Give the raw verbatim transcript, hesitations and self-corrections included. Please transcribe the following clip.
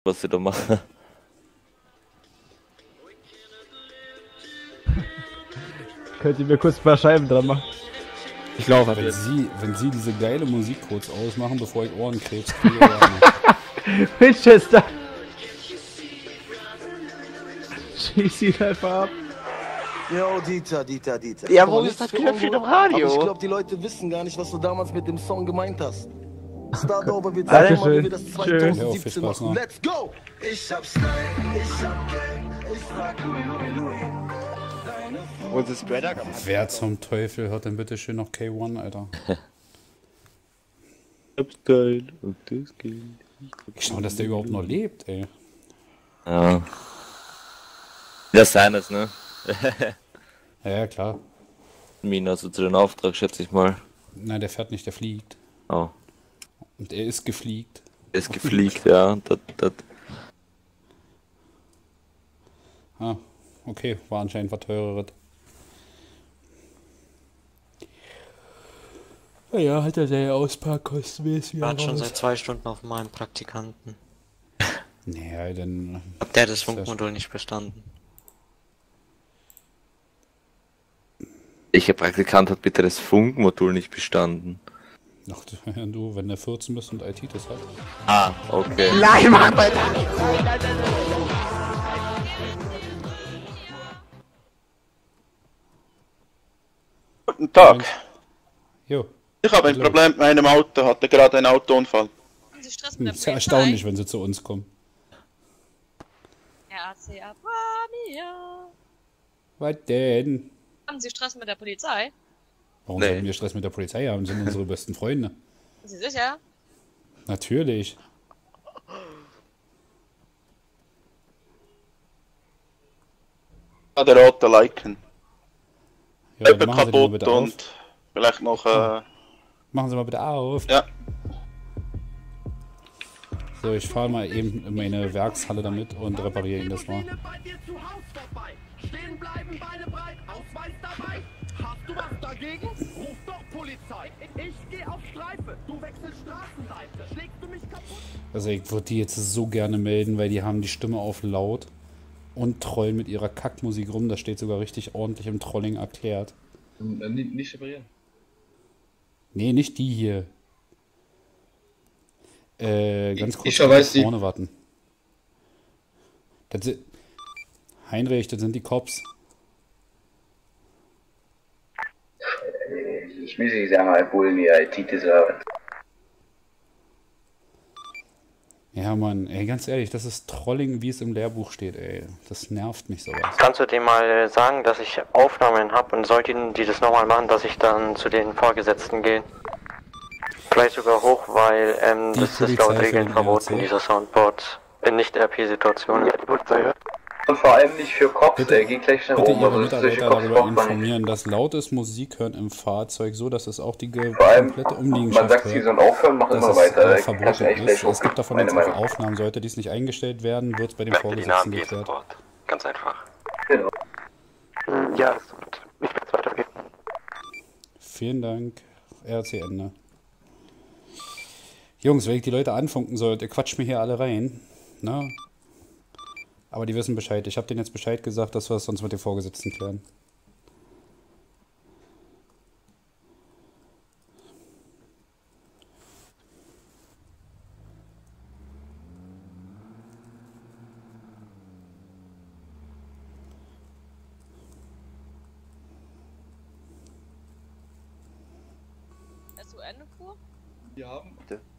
was sie da machen. Könnt ihr mir kurz ein paar Scheiben dran machen? Ich glaube, wenn Sie, wenn Sie diese geile Musik kurz ausmachen, bevor ich Ohrenkrebs kriege, dann Winchester! Schieß ihn einfach ab. Yo, Dieter, Dieter, Dieter. Ja, Guck wo mal, ist das nichts für Knöpfchen ungut, im Radio? Aber ich glaube, die Leute wissen gar nicht, was du damals mit dem Song gemeint hast. Start over, wir Dankeschön. zeigen mal, wie wir das Schön. Ja, viel zwanzig siebzehn Spaß machen. noch. Let's go! Ich hab Style, ich hab Gang, ich frag Louis, Louis, Louis. Und das Spreader gemacht. wer zum Teufel hört denn bitte schön noch K eins, Alter? Das geil und das geht. Ich schau, dass der überhaupt noch lebt, ey. Ja. Das seines, ne? Ja, ja, klar. Mina, also zu den Auftrag, schätze ich mal. Nein, der fährt nicht, der fliegt. Oh. Und er ist gefliegt. Ist gefliegt, ja. Das, das. Ah, okay, war anscheinend was teureres. Ja, hat er seine Ausparkkosten Ich warte schon seit zwei Stunden auf meinen Praktikanten. Naja, dann. Der hat das Funkmodul nicht bestanden. Welcher Praktikant hat bitte das Funkmodul nicht bestanden? Ach, du, wenn der vierzehn bist und I T das hat. Ah, okay. Nein, mach mal Guten Tag. Jo. Ich habe ein Hallo. Problem mit meinem Auto, hatte gerade einen Autounfall. Haben Sie Stress mit Hm, der ist ja Polizei? erstaunlich, wenn sie zu uns kommen. R C A Pamir. Was denn? Haben Sie Stress mit der Polizei? Warum Nee. sollten wir Stress mit der Polizei haben? Sind unsere besten Freunde. Sind Sie sicher? Natürlich. Ja, der rote Liken. Ja, Eben dann machen Sie den mal kaputt bitte auf. und vielleicht noch, äh, Machen Sie mal bitte auf. ja. So, ich fahre mal eben in meine Werkshalle damit und repariere ihn das mal. Bei dir zu Haus vorbei. Stehen bleiben, Beine breit, Ausweis dabei. Hast du was dagegen? Ruf doch Polizei. Ich geh auf Streife. Du wechselst Straßenseite. Schlägst du mich kaputt? Also ich würde die jetzt so gerne melden, weil die haben die Stimme auf laut und trollen mit ihrer Kackmusik rum. Das steht sogar richtig ordentlich im Trolling erklärt. Nicht, nicht reparieren. Nee, nicht die hier. Äh, ganz Ich- kurz ich verweis da die. vorne warten. Das sind, Heinrich, das sind die Cops. Ich will Sie sagen, Alkohol, die I T das war. Ja, Mann, ey, ganz ehrlich, das ist Trolling, wie es im Lehrbuch steht, ey. Das nervt mich sowas. Kannst du dem mal äh, sagen, dass ich Aufnahmen habe und sollten die das nochmal machen, dass ich dann zu den Vorgesetzten gehe? Vielleicht sogar hoch, weil ähm, Die das ist Polizei laut für Regeln den verboten I R C. in dieser Soundboard. In Nicht-R P-Situationen. Ja, die Polizei. Und vor allem nicht für Cops, Bitte- ey, geh gleich nach Bitte oben. Ihre Also solche Mitarbeiter Cops darüber braucht man nicht. informieren, dass lautes Musik hören im Fahrzeug so, dass es auch die ge- Vor allem, komplette man Umliegenschaft sagt, sie hört. sollen aufhören, mach Dass immer es weiter. äh, Kannst du verboten echt ist. gleich Es gibt davon meine jetzt auch Meinung. Aufnahmen. Sollte dies nicht eingestellt werden, wird es bei dem Vorgesetzten geklärt. Ganz einfach. Genau. Ja, ist gut. Ich will es weitergeben. Vielen Dank. R C Ende. Jungs, wenn ich die Leute anfunken sollte, ihr quatscht mir hier alle rein. Ne? Aber die wissen Bescheid. Ich habe denen jetzt Bescheid gesagt, dass wir es sonst mit den Vorgesetzten klären. S U N-Kur? Wir haben.